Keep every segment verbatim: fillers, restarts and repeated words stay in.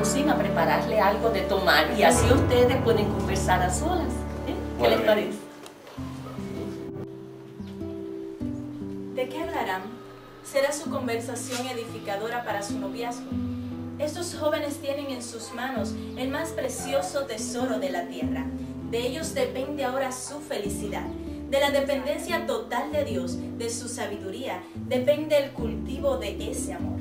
cocina a prepararle algo de tomar y así ustedes pueden conversar a solas. ¿eh? ¿Qué les parece? ¿De qué hablarán? ¿Será su conversación edificadora para su noviazgo? Estos jóvenes tienen en sus manos el más precioso tesoro de la tierra. De ellos depende ahora su felicidad. De la dependencia total de Dios, de su sabiduría, depende el cultivo de ese amor.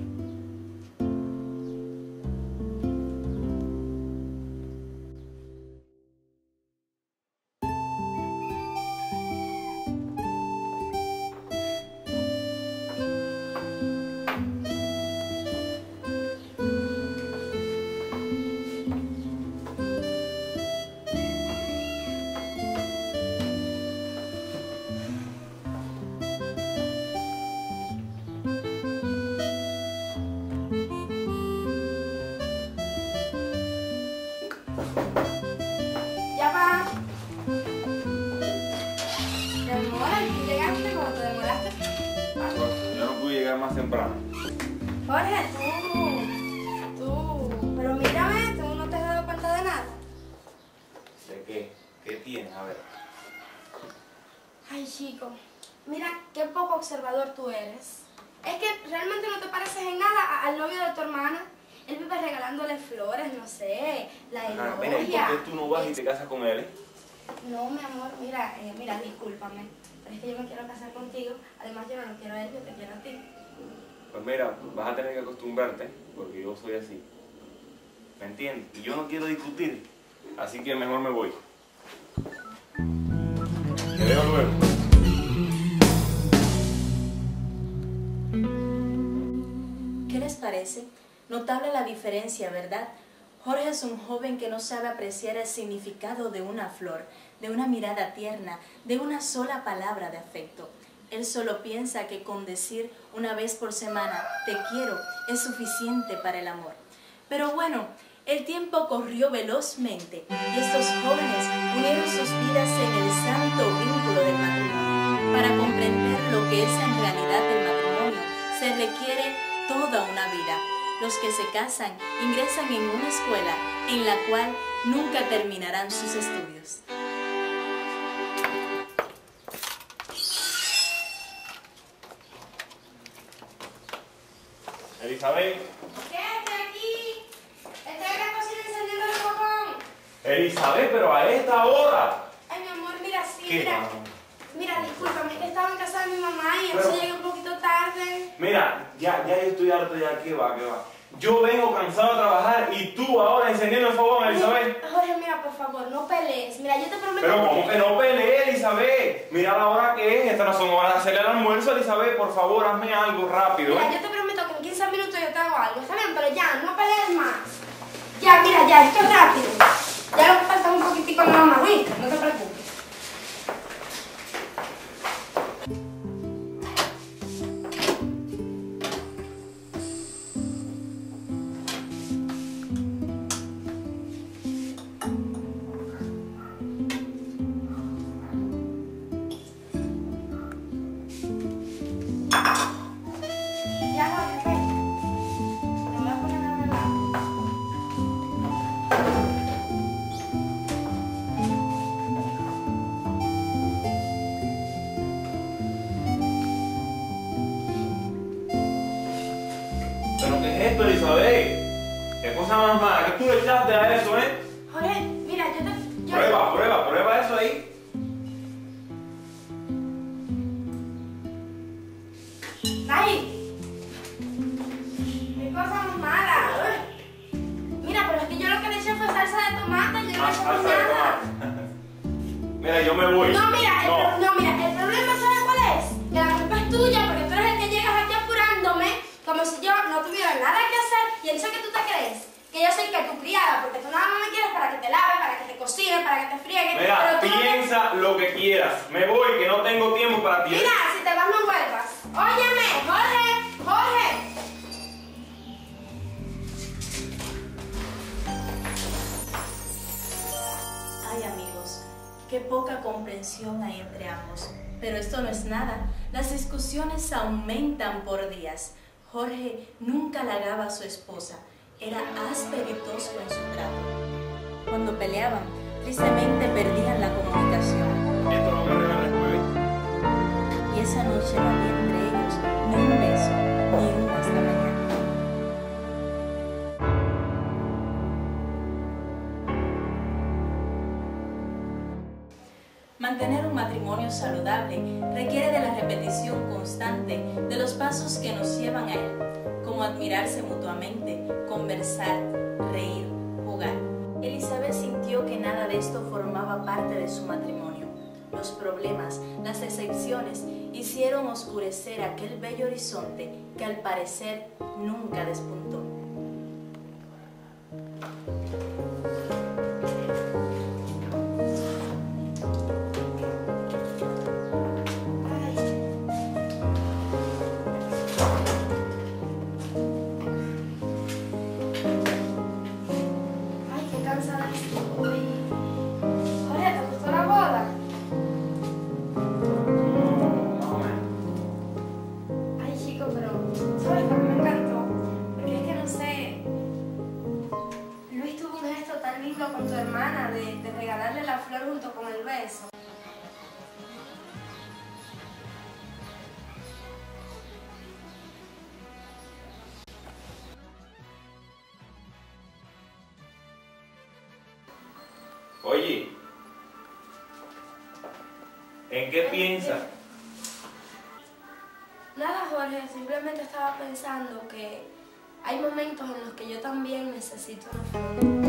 Más temprano. Jorge, tú, tú, pero mírame, tú no te has dado cuenta de nada. ¿De qué? ¿Qué tienes? A ver. Ay, chico, mira qué poco observador tú eres. Es que realmente no te pareces en nada a- al novio de tu hermana. Él vive regalándole flores, no sé, la Ajá, mira, ¿y elogia. por qué tú no vas y te casas con él? eh? No, mi amor, mira, eh, mira, discúlpame, pero es que yo me quiero casar contigo. Además, yo no lo quiero a él, yo te quiero a ti. Pues mira, vas a tener que acostumbrarte, porque yo soy así. ¿Me entiendes? Y yo no quiero discutir, así que mejor me voy. Te veo luego. ¿Qué les parece? Notable la diferencia, ¿verdad? Jorge es un joven que no sabe apreciar el significado de una flor, de una mirada tierna, de una sola palabra de afecto. Él solo piensa que con decir una vez por semana te quiero es suficiente para el amor. Pero bueno, el tiempo corrió velozmente y estos jóvenes unieron sus vidas en el santo vínculo del matrimonio. Para comprender lo que es en realidad el matrimonio se requiere toda una vida. Los que se casan ingresan en una escuela en la cual nunca terminarán sus estudios. Elizabeth. ¿Qué? Estoy aquí. Estoy en la cocina encendiendo el fogón. Elizabeth, pero a esta hora. Ay, mi amor, mira, sí, ¿Qué, mira. mamá? Mira, discúlpame, es que estaba en casa de mi mamá y Pero- eso llegué un poquito tarde. Mira, ya, ya yo estoy harto ya. ¿Qué va? ¿Qué va? Yo vengo cansado de trabajar y tú ahora encendiendo el fogón, Elizabeth. Jorge, mira, por favor, no pelees. Mira, yo te prometo Pero ¿cómo que no peleé, Elizabeth? Mira la hora que es. Estas no son horas de hacerle el almuerzo, Elizabeth. Por favor, hazme algo rápido. Mira, ¿eh? yo te prometo que en quince minutos yo te hago algo. Está bien, pero ya, no pelees más. Ya, mira, ya, esto es rápido. Ya lo que falta es un poquitico nada más, ¿viste? No te preocupes. Ya, Jorge, ven. Te voy a poner a velar. ¿Pero qué es esto, Elizabeth? ¿Qué cosa más mala? ¿Qué tú le echaste a eso, eh? Jorge, mira, yo te... Yo... Prueba, prueba, prueba eso ahí. ¡Ay! ¡Qué cosa más mala! Uy. Mira, pero es que yo lo que le eché fue salsa de tomate, yo no le Más eché salsa de nada. tomate. Mira, yo me voy. No, mira, el, No. pro- no, mira, el problema, ¿sabes cuál es? Que la culpa es tuya, porque tú eres el que llegas aquí apurándome, como si yo no tuviera nada que hacer, y en eso que tú te crees, que yo soy que tu criada, porque tú nada más me quieres para que te lave, para que te cocine, para que te friegue, Mira, pero tú no me- piensa lo que quieras. Me voy, que no tengo tiempo para ti. Mira, si te vas no vuelvas. Óyeme, Jorge, Jorge. Ay, amigos, qué poca comprensión hay entre ambos. Pero esto no es nada. Las discusiones aumentan por días. Jorge nunca halagaba a su esposa Era áspero y tosco en su trato. Cuando peleaban, tristemente perdían la comunicación. Esto lo vamos a arreglar después. Y esa noche no había entre ellos ni un beso, ni un hasta mañana. Mantener un matrimonio saludable requiere de la repetición constante de los pasos que nos llevan a él, como admirarse mutuamente, conversar, reír, jugar. Elizabeth sintió que nada de esto formaba parte de su matrimonio. Los problemas, las decepciones, hicieron oscurecer aquel bello horizonte que al parecer nunca despuntó. con tu hermana de, de regalarle la flor junto con el beso. Oye, ¿en qué piensas? Nada, Jorge, simplemente estaba pensando que hay momentos en los que yo también necesito una flor.